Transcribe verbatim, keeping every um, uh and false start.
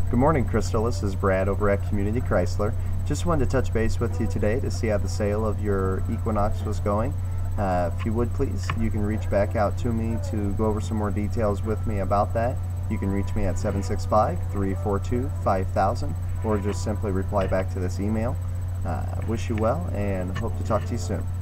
Good morning, Crystal. This is Brad over at Community Chrysler. Just wanted to touch base with you today to see how the sale of your Equinox was going. Uh, if you would please, you can reach back out to me to go over some more details with me about that. You can reach me at seven six five, three four two, five thousand or just simply reply back to this email. Uh, wish you well and hope to talk to you soon.